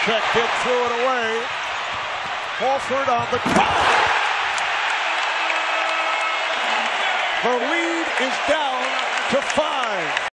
Check kid threw it away. Horford on the cut. The lead is down to 5.